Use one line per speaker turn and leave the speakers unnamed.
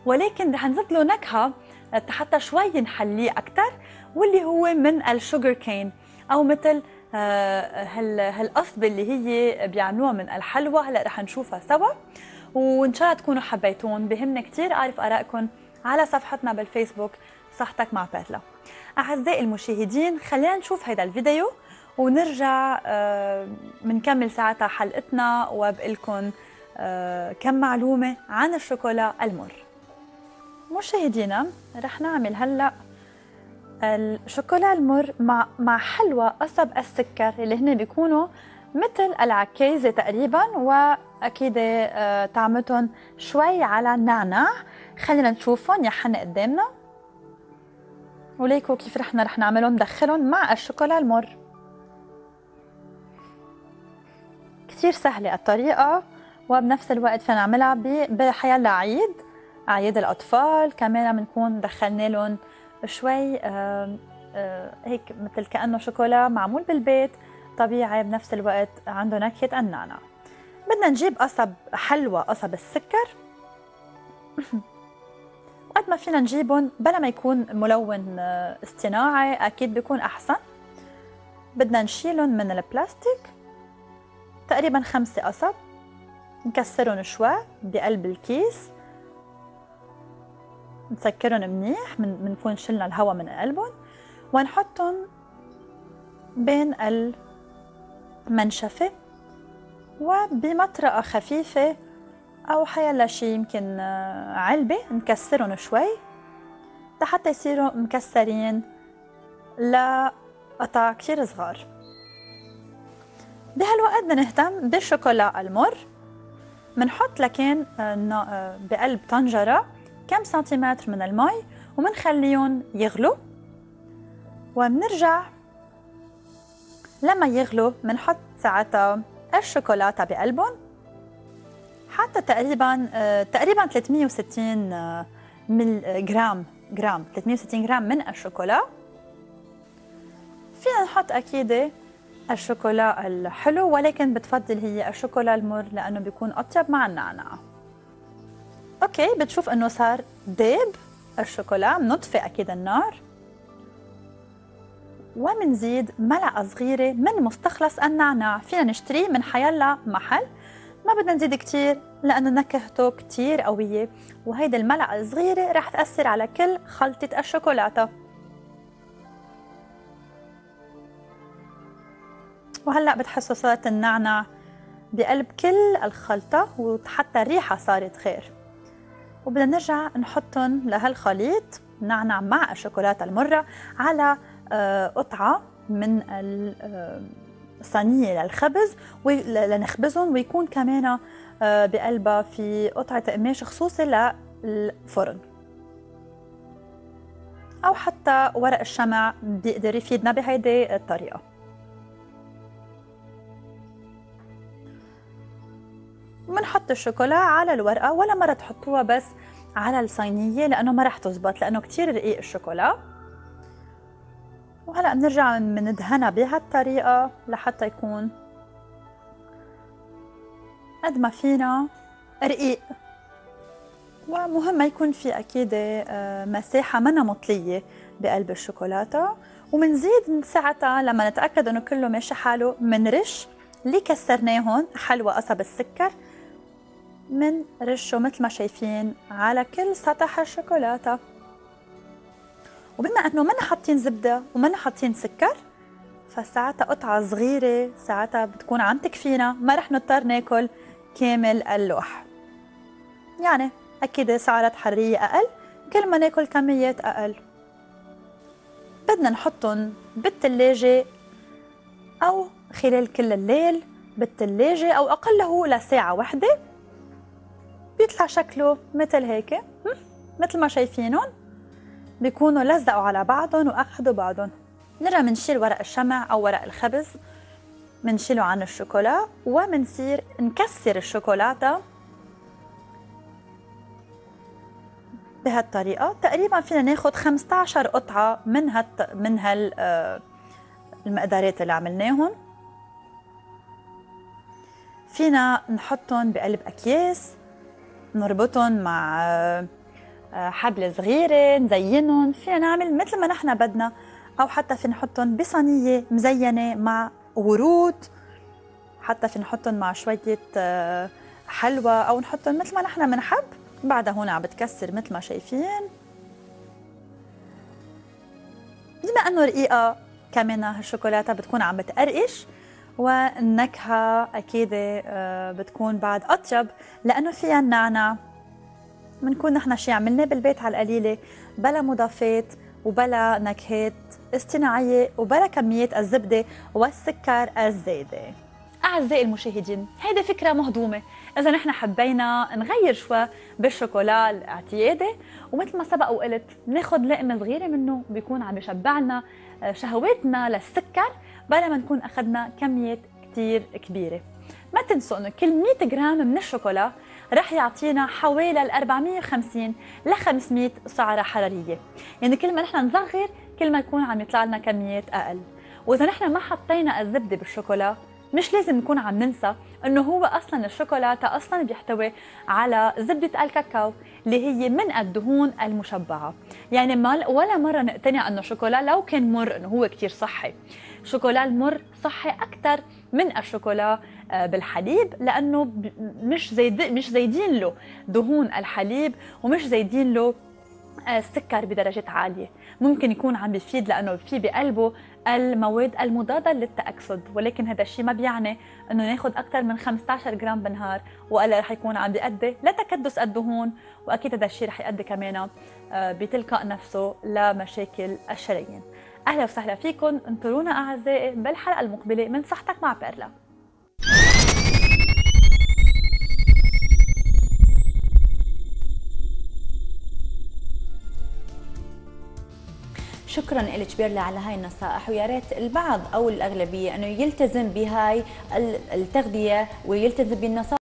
ولكن رح نزيد له نكهه حتى شوي نحليه اكثر، واللي هو من الشوجر كين، او مثل هالقصبه اللي هي بيعملوها من الحلوى. هلا رح نشوفها سوا، وان شاء الله تكونوا حبيتون. بهمني كثير اعرف ارائكم على صفحتنا بالفيسبوك صحتك مع بيرلا. اعزائي المشاهدين، خلينا نشوف هذا الفيديو ونرجع منكمل ساعتها حلقتنا وبقلكم كم معلومة عن الشوكولا المر. مشاهدينا، رح نعمل هلأ الشوكولا المر مع حلوى قصب السكر اللي هن بيكونوا مثل العكيزة تقريبا، وأكيد طعمتهم شوي على النعناع. خلينا نشوفهم يا حن قدامنا، وليكوا كيف رح نعملهم ندخلهم مع الشوكولا المر. كثير سهلة الطريقة، وبنفس الوقت فينا نعملها بحيالله عيد، أعياد الأطفال. كمان بنكون دخلنا لهم شوي هيك مثل كأنه شوكولا معمول بالبيت طبيعي، بنفس الوقت عنده نكهة النعناع. بدنا نجيب قصب حلوى، قصب السكر قد ما فينا نجيبهم بلا ما يكون ملون اصطناعي، أكيد بيكون أحسن. بدنا نشيلهم من البلاستيك، تقريبا 5 قصب، نكسرهم شوي بقلب الكيس، نسكرهم منيح، بنكون شلنا الهواء من قلبهم، ونحطهم بين المنشفة وبمطرقة خفيفة أو حيلا شي، يمكن علبة، نكسرهم شوي لحتى يصيروا مكسرين لقطع كتير صغار. بهالوقت بدنا نهتم بالشوكولا المر. بنحط لكن بقلب طنجرة كم سنتيمتر من المي، ومنخليهم يغلوا، وبنرجع لما يغلوا بنحط ساعتها الشوكولاتة بقلبهم، حتى تقريبا 360 جرام 360 جرام من الشوكولا. فينا نحط اكيد الشوكولا الحلو، ولكن بتفضل هي الشوكولا المر لانه بيكون اطيب مع النعناع. اوكي، بتشوف انه صار ديب الشوكولا، بنطفي اكيد النار، ومنزيد ملعقه صغيره من مستخلص النعناع. فينا نشتريه من حيلا محل، ما بدنا نزيد كتير لانه نكهته كتير قويه، وهيدي الملعقه الصغيره رح تاثر على كل خلطه الشوكولاته. وهلا بتحسوا صارت النعناع بقلب كل الخلطه، وحتى الريحه صارت خير. وبدنا نرجع نحطهم لهالخليط نعناع مع الشوكولاته المره على قطعه من الصينيه للخبز لنخبزهم، ويكون كمان بقلبها في قطعه قماش خصوصي للفرن، او حتى ورق الشمع بيقدر يفيدنا بهيدي الطريقه. بنحط الشوكولا على الورقه، ولا مره تحطوها بس على الصينيه لانه ما رح تزبط، لانه كتير رقيق الشوكولا. وهلا بنرجع بندهنها بهالطريقه لحتى يكون قد ما فينا رقيق. ومهم ما يكون في اكيد مساحه منها مطليه بقلب الشوكولاته. ومنزيد ساعتها لما نتاكد انه كله ماشي حاله، منرش اللي كسرناهم حلوى قصب السكر، من رشه مثل ما شايفين على كل سطح الشوكولاته. وبما انه منا حاطين زبده ومنا حاطين سكر، فساعتها قطعه صغيره ساعتها بتكون عم تكفينا، ما رح نضطر ناكل كامل اللوح. يعني اكيد سعرات حراريه اقل كل ما ناكل كميات اقل. بدنا نحطهم بالثلاجه او خلال كل الليل بالثلاجه، او اقله لساعه واحده. بيطلع شكله مثل هيك، مثل ما شايفينهم، بيكونوا لزقوا على بعضهم واخذوا بعضهم. نرجع منشيل ورق الشمع او ورق الخبز، منشيله عن الشوكولا، ومنصير نكسر الشوكولاته بهالطريقه. تقريبا فينا ناخذ 15 قطعه من المقدارات اللي عملناهم. فينا نحطهم بقلب اكياس، نربطهم مع حبل صغيرة نزينهم، فينا نعمل مثل ما نحن بدنا، أو حتى فينا نحطهم بصينية مزينة مع ورود، حتى فينا نحطهم مع شوية حلوى، أو نحطهم مثل ما نحن بنحب. بعدها هون عم بتكسر مثل ما شايفين. بما انه رقيقه كمان هالشوكولاته بتكون عم بتقرقش، والنكهه اكيد بتكون بعد اطيب لانه فيها النعناع. بنكون نحن شي عملناه بالبيت على القليله، بلا مضافات وبلا نكهات اصطناعيه وبلا كميه الزبده والسكر الزايده. أعزائي المشاهدين، هيدي فكرة مهضومة. إذا نحن حبينا نغير شوي بالشوكولا الاعتيادي، ومثل ما سبق وقلت ناخد لقمة صغيرة منه بيكون عم يشبعنا شهواتنا للسكر، بلا ما نكون أخذنا كمية كتير كبيرة. ما تنسوا إنه كل 100 جرام من الشوكولا رح يعطينا حوالي 450 ل 500 سعرة حرارية، يعني كل ما نحن نصغر كل ما يكون عم يطلع لنا كميات أقل. وإذا نحن ما حطينا الزبدة بالشوكولا، مش لازم نكون عم ننسى انه هو اصلا الشوكولاته اصلا بيحتوي على زبده الكاكاو اللي هي من الدهون المشبعه. يعني ما ولا مره نقتنع انه الشوكولا لو كان مر انه هو كثير صحي. الشوكولا المر صحي اكثر من الشوكولا بالحليب، لانه مش زايدين له دهون الحليب، ومش زايدين له السكر بدرجات عالية. ممكن يكون عم بيفيد لأنه في بقلبه المواد المضادة للتأكسد، ولكن هذا الشيء ما بيعني أنه ناخد أكثر من 15 جرام بالنهار وإلا رح يكون عم بيؤدي لتكدس الدهون، وأكيد هذا الشيء رح يؤدي كمان بتلقاء نفسه لمشاكل الشرايين. أهلا وسهلا فيكم، انطرونا أعزائي بالحلقة المقبلة من صحتك مع بيرلا.
شكرا لك بيرلا على هاي النصائح، ويا ريت البعض او الاغلبيه انه يلتزم بهاي التغذيه ويلتزم بالنصائح.